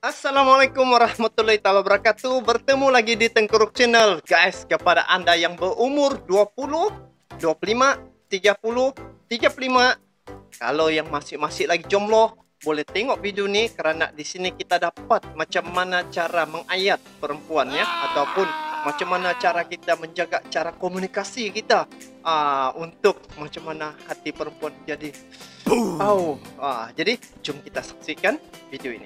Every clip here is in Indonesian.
Assalamualaikum warahmatullahi wabarakatuh. Bertemu lagi di Tengkuruk Channel. Guys, kepada Anda yang berumur 20, 25, 30, 35, kalau yang masih lagi jomblo, boleh tengok video ini kerana di sini kita dapat macam mana cara mengayat perempuan ya, ataupun macam mana cara kita menjaga cara komunikasi kita untuk macam mana hati perempuan jadi jadi jom kita saksikan video ini.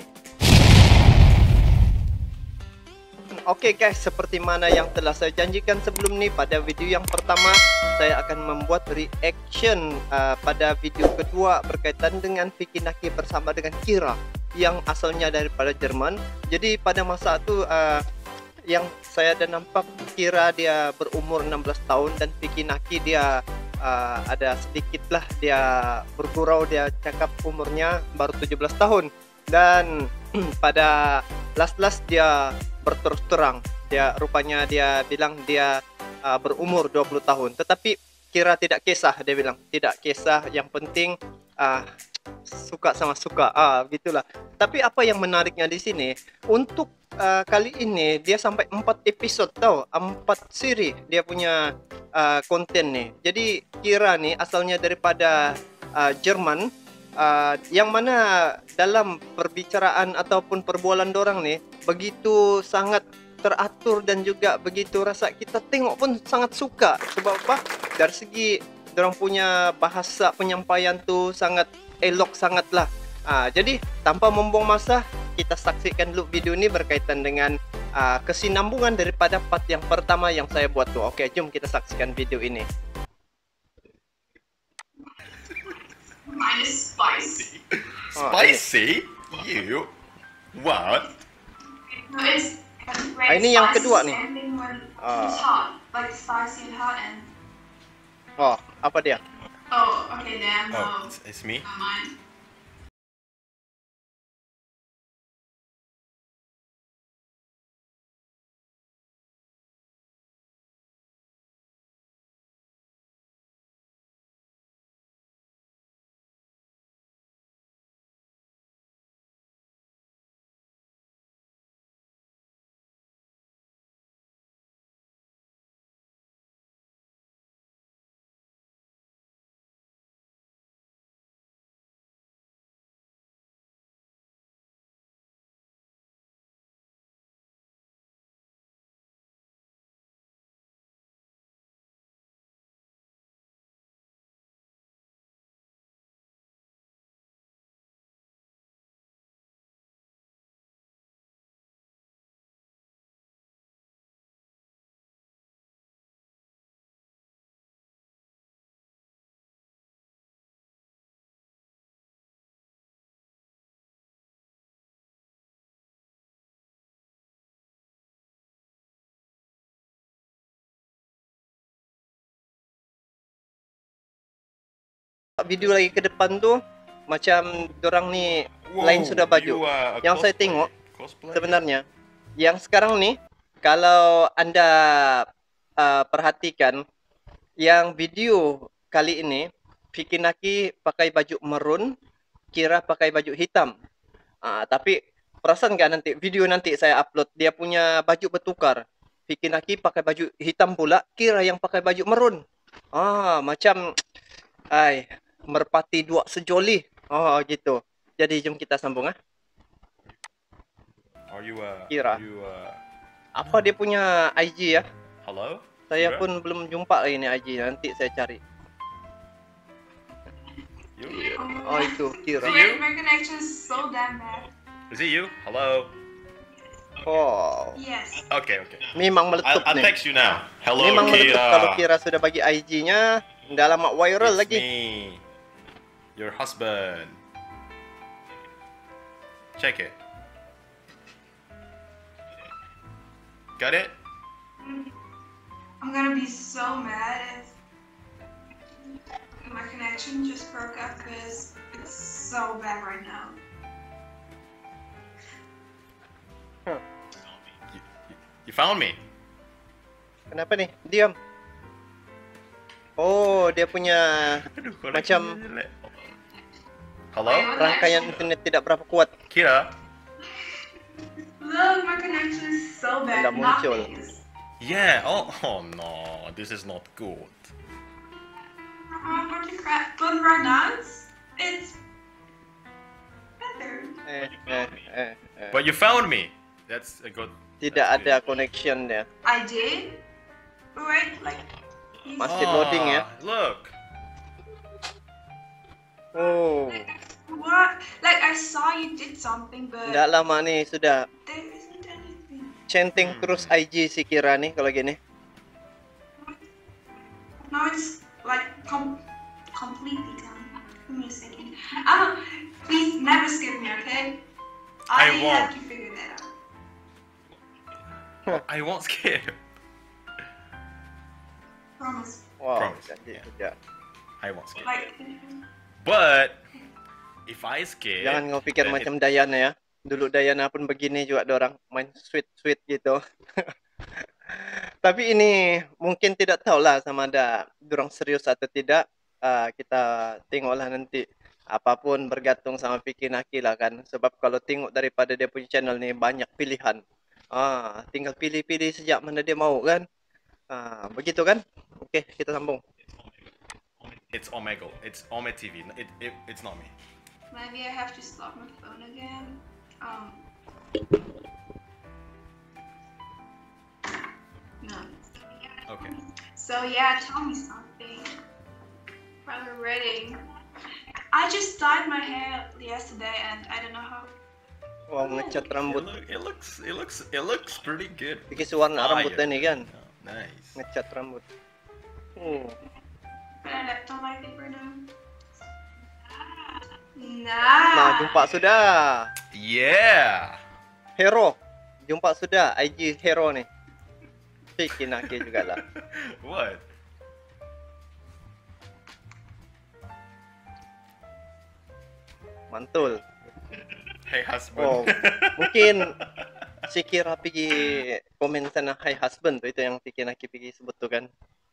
Oke guys, seperti mana yang telah saya janjikan sebelum ni, pada video yang pertama saya akan membuat reaction pada video kedua berkaitan dengan Vicky Naki bersama dengan Kira yang asalnya daripada Jerman. Jadi pada masa itu yang saya dah nampak, Kira dia berumur 16 tahun dan Vicky Naki dia ada sedikitlah dia bergurau, dia cakap umurnya baru 17 tahun. Dan pada last dia berterus terang, dia rupanya dia bilang dia berumur 20 tahun. Tetapi Kira tidak kisah, dia bilang tidak kisah, yang penting suka sama suka, gitulah. Tapi apa yang menariknya di sini, untuk kali ini dia sampai 4 episode tahu, 4 siri dia punya konten nih. Jadi Kira nih asalnya daripada Jerman, yang mana dalam perbicaraan ataupun perbualan dorang nih begitu sangat teratur dan juga begitu rasa kita tengok pun sangat suka. Sebab apa? Dari segi dorang punya bahasa penyampaian tu sangat elok sangatlah. Jadi tanpa membuang masa, kita saksikan dulu video ini berkaitan dengan kesinambungan daripada part yang pertama yang saya buat tu. Oke, jom kita saksikan video ini. Mine is spicy. Spicy? You? What? No, it's red Ini yang spicy kedua nih. ending when it's hot, like spicy and hot and. Apa dia? Oh, okay, then Oh, it's me? mine. Video lagi ke depan tu macam dorang ni lain sudah baju. Yang saya tengok sebenarnya yang sekarang ni, kalau anda perhatikan yang video kali ini, Vicky Naki pakai baju merun, Kira pakai baju hitam. Tapi perasan nggak nanti video nanti saya upload, dia punya baju bertukar. Vicky Naki pakai baju hitam pula, Kira yang pakai baju merun. Macam merpati dua sejoli. Gitu. Jadi jom kita sambung Kira. Apa dia punya IG ya? Hello? Saya Kira? pun belum jumpa lagi ni IG, nanti saya cari. You? Itu Kira. My connection is so damn bad. Is it you? Hello? Yes. Okay. Memang meletup I'll nih. text you now. Hello, Memang meletup kalau Kira. Kira sudah bagi IG-nya, dah lama viral It's lagi. me. Your husband. Check it. Got it? I'm gonna be so mad if my connection just broke up because it's so bad right now. You found me. Kenapa nih? Diam. Dia punya Aduh, macam jelek. Hello? rangkaian internet tidak berapa kuat. Kira? Look, my connection is so bad. Tidak muncul. Nothing is. Yeah. Oh no, this is not good. What the crap? But right now it's better. But you found me. That's a good. Tidak that's ada good. connection ya. I did. Wait, like. Masih loading ya. Look. Oh, What? Like I saw you did something, but tidak lama nih sudah there isn't anything. centing terus IG si Kira nih kalau gini. Now it's like completely gone. Give me a second. Please never skip me, okay? I have won't. to figure that out. I won't skip. Promise. Wow, Promise, janji yeah. tidak. I won't skip. Like. But if I skip, Jangan kau pikir then macam Dayana ya. Dulu Dayana pun begini juga dorang main sweet gitu. Tapi ini mungkin tidak tahulah sama ada dorang serius atau tidak. Kita tengoklah nanti. Apapun bergantung sama Vicky Naki lah kan. Sebab kalau tengok daripada dia punya channel ni banyak pilihan. Tinggal pilih-pilih sejak mana dia mau kan. Begitu kan? Okey, kita sambung. it's Omegle. It's Ome TV. It's not me. Maybe I have to stop my phone again. No. Okay. So yeah, tell me something. While we're waiting. I just dyed my hair yesterday and I don't know how. Wow, ngecat rambut. It looks pretty good. Bikin warna rambutnya nih kan. Oh, nice. Ngecat rambut. But I don't like it right now. Nah, jumpa sudah. Yeah. Hero. Jumpa sudah IG Hero nih. Vicky Naki juga lah. What? Mantul. Hey husband. Oh, mungkin si Kira pergi komen sana hi husband tu, itu yang Vicky Naki pergi sebut tu kan.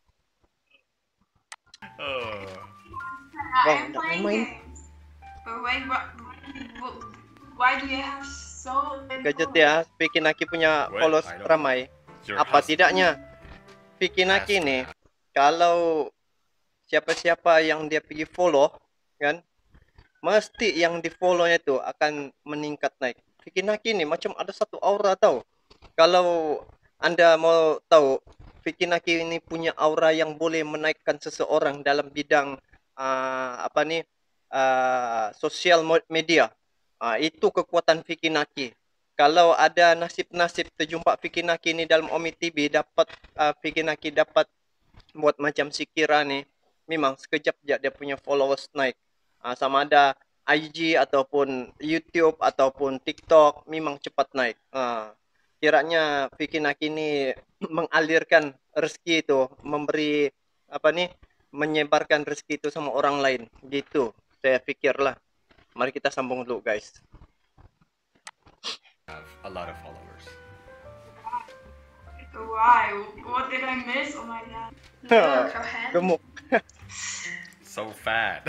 Oh. Bang, I'm nak playing main. games. But wait, why do you have so many Gadget followers? ya, Vicky Naki punya Well, followers I don't- ramai. Your Apa husband. tidaknya Vicky Naki Husband. nih, kalau siapa-siapa yang dia pergi follow kan, mesti yang di follow-nya tu akan meningkat naik. Vicky Naki nih macam ada satu aura tau. Kalau anda mau tahu, Vicky Naki ini punya aura yang boleh menaikkan seseorang dalam bidang sosial media. Itu kekuatan Vicky Naki. Kalau ada nasib-nasib terjumpa Vicky Naki ni dalam Omi TV, dapat Vicky Naki dapat buat macam si Kira ni, memang sekejap je dia punya followers naik. Sama ada IG ataupun YouTube ataupun TikTok, memang cepat naik. Kiranya Vicky Naki ni mengalirkan rezeki itu, memberi menyebarkan rezeki itu sama orang lain. Gitu saya fikirlah. Mari kita sambung dulu guys. Have a lot of followers. Why? What did I miss? Oh my god. Look, her hand. Gemuk. So fat.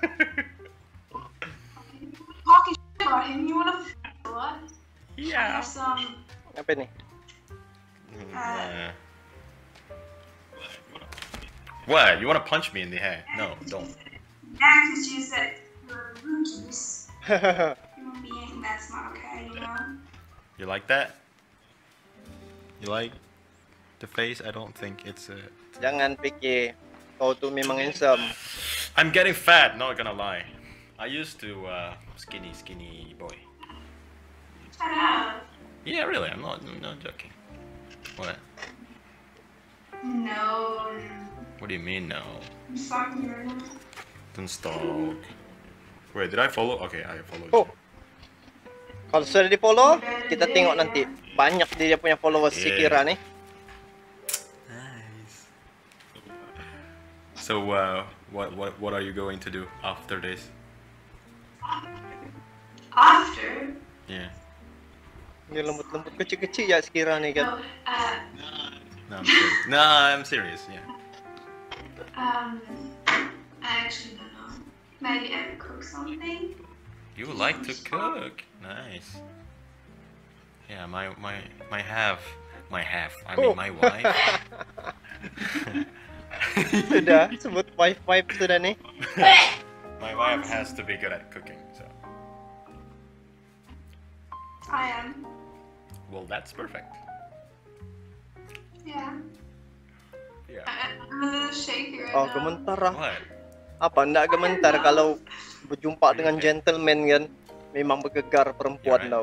Talking shit about him. You wanna what? I Yeah. have some. Apa ni? What? You want to punch me in the head? No, don't. Yeah, because you said you're rude to this human being. That's not okay, you know. You like that? You like the face? I don't think it's a. Jangan fikir kau tu memang handsome. I'm getting fat. Not gonna lie. I used to skinny boy. Shut up. Yeah, really. I'm not joking. What? No. What do you mean no? I'm stalking you right now. Don't stalk. Wait, did I follow? Okay, I followed. Oh. Kalau sudah di follow, kita tengok nanti. Banyak dia punya followers si Yeah. Kira ni. Nice. So, what are you going to do after this? After. Yeah. Dia lembut-lembut kecil-kecil ya si Kira ni kan. No, I'm serious. Yeah. I actually don't know. Maybe I could cook something. You like to cook. Nice. Yeah, my half. I Oh. mean my wife. Sudah sebut wife sudah nih. My wife has to be good at cooking. So, I am. well, that's perfect. Yeah. Yeah. I'm a little shaky right Oh, now. gementar ah. What? Apa ndak gementar kalau berjumpa dengan gentleman kan? Memang bergegar perempuan You're tau.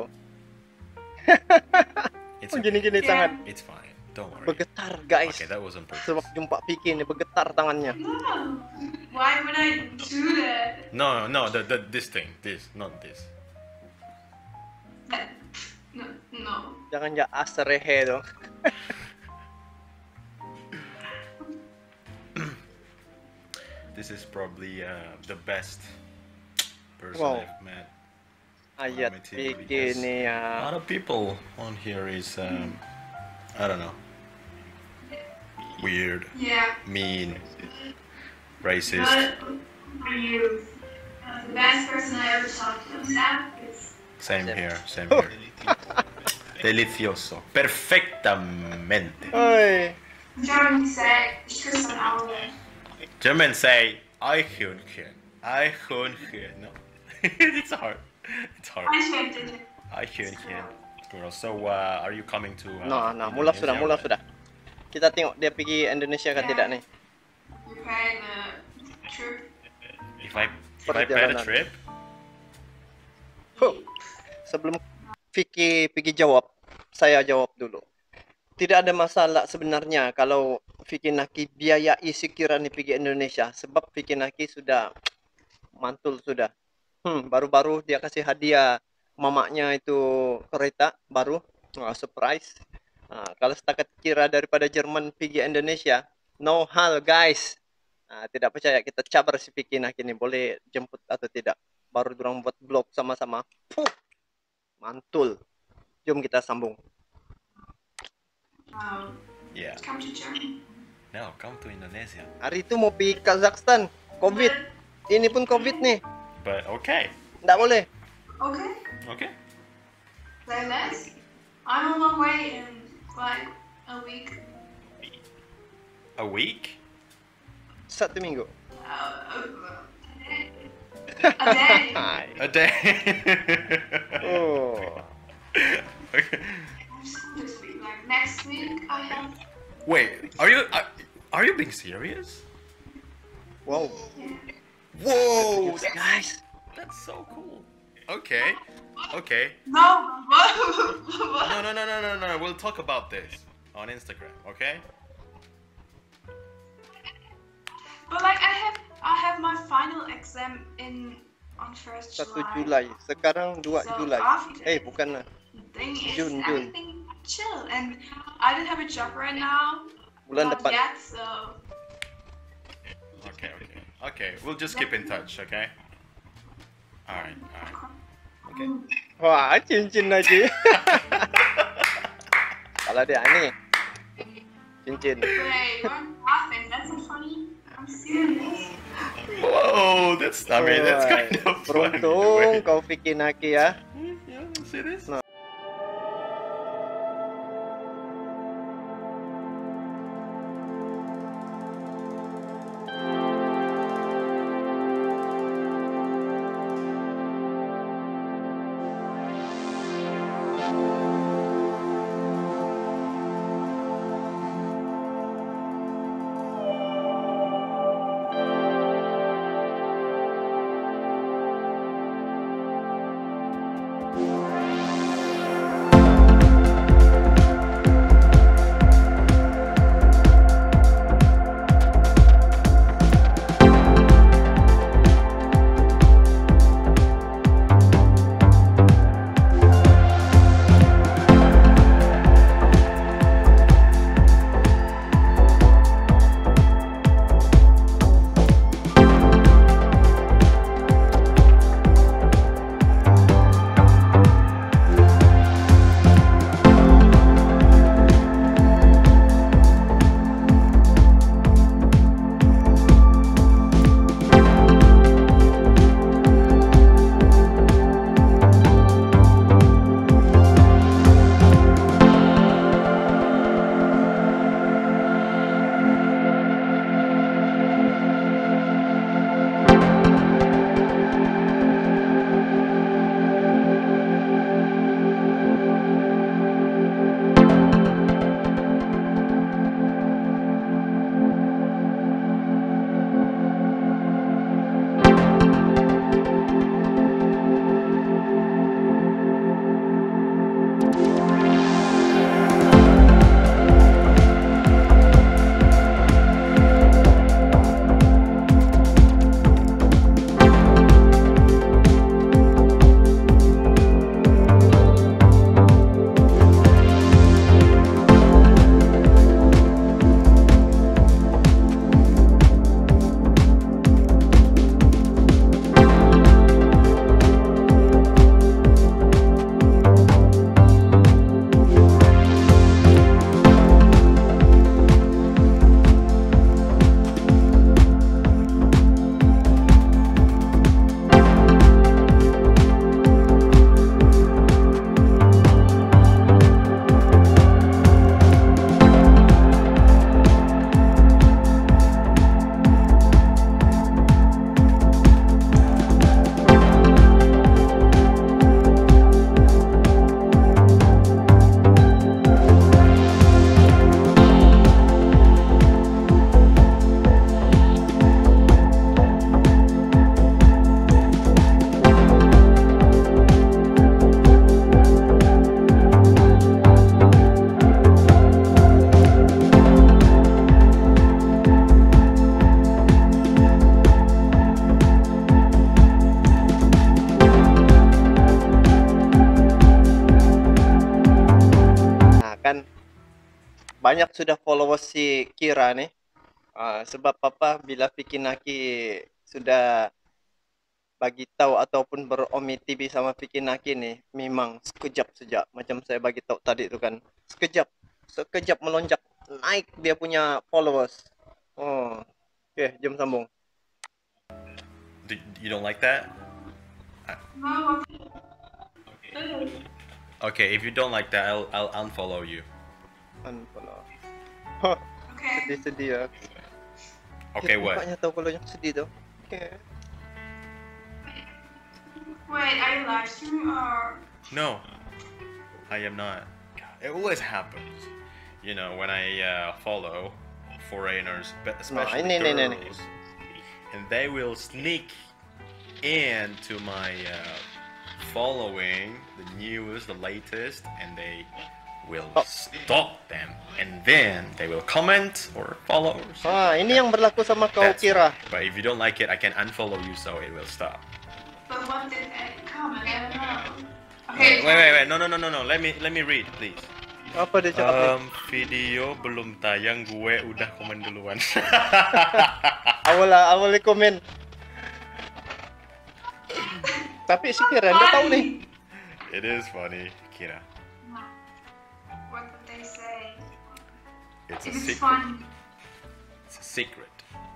It's Oh, okay. gini-gini Yeah. tangan. It's fine. Don't worry. Bergetar guys. Okay, that wasn't perfect. Sebab jumpa Vicky ini bergetar tangannya. No. Why would I do that? No, this thing, not this. No. Jangan ya asrehe dong. This is probably the best person Wow. I've met. Ayat Me too, Vicky because ini A ya. lot of people on here is I don't know, weird, Yeah. mean, racist. But for you, the best person I ever talked to on this app is Same here, same here. Delicioso, perfectamente. Oi. German say Tristan Allen. German say I hun. No, it's hard. It's hard. I checked it. I hun. Girl, so are you coming to? Nah, mulai sudah, Indonesia? mulai sudah. Kita tengok dia pergi Indonesia kan Ya. tidak nih. You pay the trip. If I pay the Perjalanan. trip, Huh. Sebelum Vicky pergi jawab, saya jawab dulu. Tidak ada masalah sebenarnya kalau Vicky Naki biayai sekiranya pergi Indonesia, sebab Vicky Naki sudah mantul sudah. Baru-baru dia kasih hadiah mamaknya itu kereta baru, surprise. Kalau setakat kira daripada Jerman pergi Indonesia, no hal guys. Tidak percaya, kita cabar si Vicky Naki ini boleh jemput atau tidak. Baru dorang buat vlog sama-sama. Mantul. Jom kita sambung. yeah. Come to Germany. No, come to Indonesia. Hari itu mau pergi Kazakhstan. Covid. Ini pun Covid nih. But okay, Nggak boleh. Okay. okay. Like that. I'm on my way in like a week. A week? 1 minggu. A day. A day. Oh. Okay. This week, like next week, I have. Wait, are you being serious? Wow. Yeah. Whoa, Guys. that's so cool. Okay, okay. No. No. We'll talk about this on Instagram, okay? But like I have my final exam on 1st 1 July. Julai. Sekarang 2 So, Julai. after- Bukan lah. The thing is, June. everything chill, and I don't have a job right now. Bulan Not depan. yet, so Okay. We'll just keep in touch, okay? Alright. Okay. Wah, cincin lagi. Kalau dia ini cincin. wait, you're laughing. That's not funny. I'm serious. Whoa, that's kind of funny. Beruntung kau Vicky Naki ya. Yeah, see this? No. banyak sudah followers si Kira nih. Sebab apa? Bila Vicky Naki sudah bagi tahu ataupun beromiti sama Vicky Naki nih, memang sekejap saja. Macam saya bagi tahu tadi itu kan, sekejap melonjak naik dia punya followers. Oh, oke, jom sambung. You don't like that? No. Okay, if you don't like that, I'll unfollow you. Unfollow. Okay. Sedih ya. Okay, what? Mukanya tahu kalau yang sedih tuh. Oke. Wait, are you live streaming or? No, I am not. It always happens. You know, when I follow foreigners, especially ini. girls, and they will sneak into my following the newest, the latest, and they will stalk them, and then they will comment or follow. Ini yang berlaku sama kau That's Kira. right. But if you don't like it, I can unfollow you, so it will stop. But what did I comment? I don't know. Okay. Wait. No. Let me read, please. Apa dia cakap? Video belum tayang, gue udah komen duluan. Awal komen. Tapi si Kira nggak tahu nih. It is funny, Kira. What did they say? It's a It's secret. fun. It's a secret.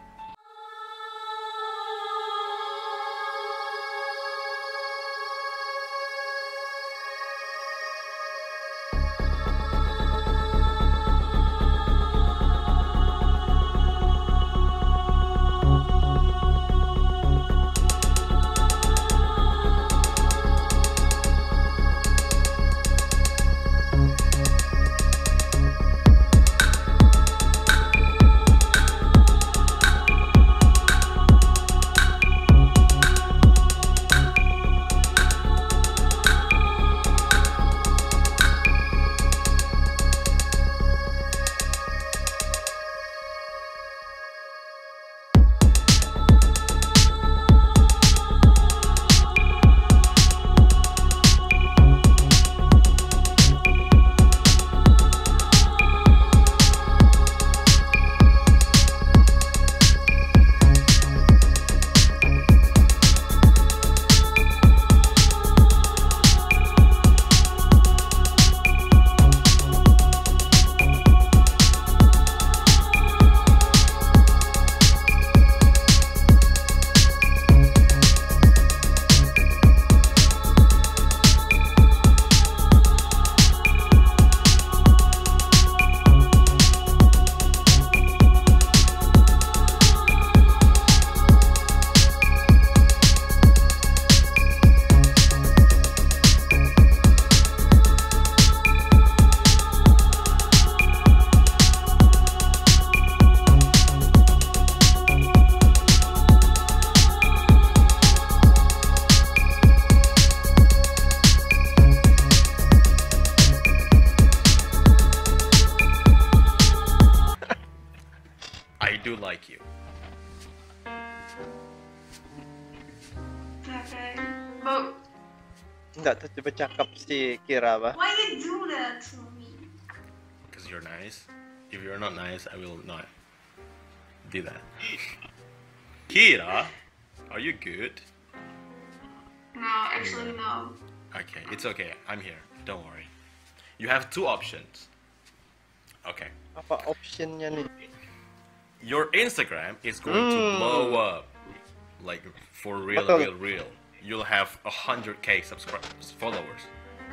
I do like you. Okay. But Nggak tuh coba cakap si Kira apa? why you do that to me? Because you're nice. If you're not nice, I will not do that. Kira, are you good? No, actually no. Okay, it's okay. I'm here. Don't worry. You have two options. Okay. Apa optionnya nih? Your Instagram is going to blow up. Like, for real, Betul. real. You'll have 100K subscribers, followers.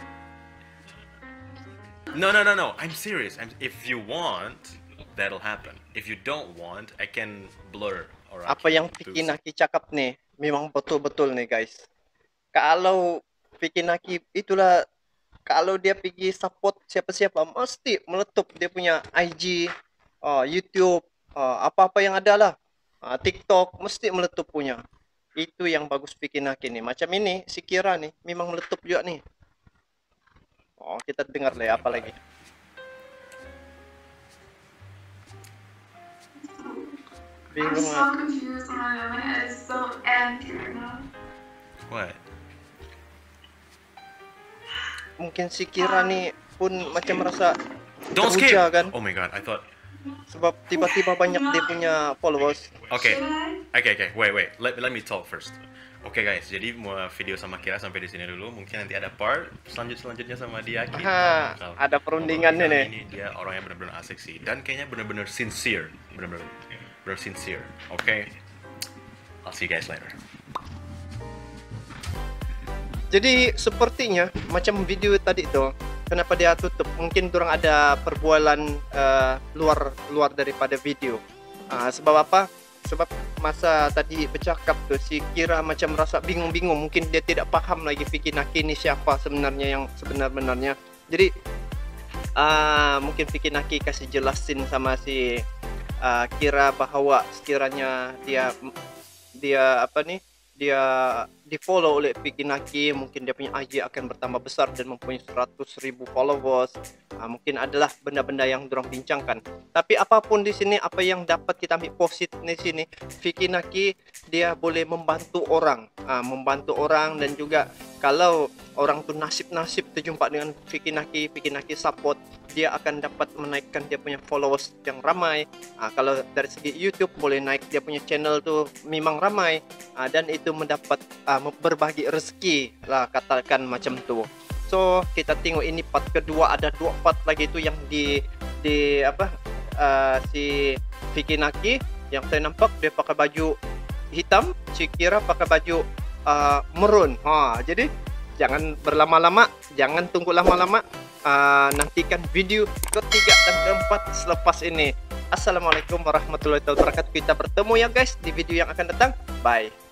No. I'm serious. If you want, that'll happen. If you don't want, I can blur. Or I Apa can yang do Vicky Naki cakap nih memang betul-betul nih guys. Kalau Vicky Naki itulah, kalau dia pergi support siapa-siapa mesti meletup dia punya IG, YouTube, apa-apa yang ada lah, TikTok mesti meletup punya. Itu yang bagus Vicky Naki nih. Macam ini si Kira nih memang meletup juga nih. Kita dengar lah ya, apa lagi. I'm Bingung so ah. confused and my head is so empty right now. What? Mungkin si Kira nih pun macam merasa Don't teruja skip. kan. Oh my god, I thought. Sebab tiba-tiba banyak dia punya followers. Okay, Should I? okay. Wait. Let me talk first. Oke guys, jadi mau video sama Kira sampai di sini dulu. Mungkin nanti ada part selanjutnya sama dia. Aha, bakal ada perundingannya ngobrol. nih. Ini dia orang yang benar-benar asik sih, dan kayaknya benar-benar sincere, benar-benar sincere. Oke, I'll see you guys later. Jadi sepertinya macam video tadi tuh, kenapa dia tutup? Mungkin orang ada perbualan luar daripada video. Sebab apa? Sebab masa tadi bercakap tuh si Kira macam rasa bingung-bingung, mungkin dia tidak paham lagi Vicky Naki ini siapa sebenarnya yang sebenar-benarnya. Jadi mungkin Vicky Naki kasih jelasin sama si Kira bahwa sekiranya dia di follow oleh Vicky Naki, mungkin dia punya IG akan bertambah besar dan mempunyai 100,000 followers. Mungkin adalah benda-benda yang dorang bincangkan. Tapi apapun di sini, apa yang dapat kita ambil positif di sini, Vicky Naki dia boleh membantu orang, dan juga kalau orang tu nasib terjumpa dengan Vicky Naki support, dia akan dapat menaikkan dia punya followers yang ramai. Kalau dari segi YouTube boleh naik dia punya channel tu memang ramai, dan itu mendapat berbagi rezeki lah, katakan macam tu. So kita tengok ini part kedua, ada 2 part lagi tu yang si Vicky Naki yang saya nampak dia pakai baju hitam, si Kira pakai baju merun. Jadi jangan berlama-lama, jangan tunggu lama-lama. Nantikan video ketiga dan keempat selepas ini. Assalamualaikum warahmatullahi wabarakatuh. Kita bertemu ya guys di video yang akan datang. Bye.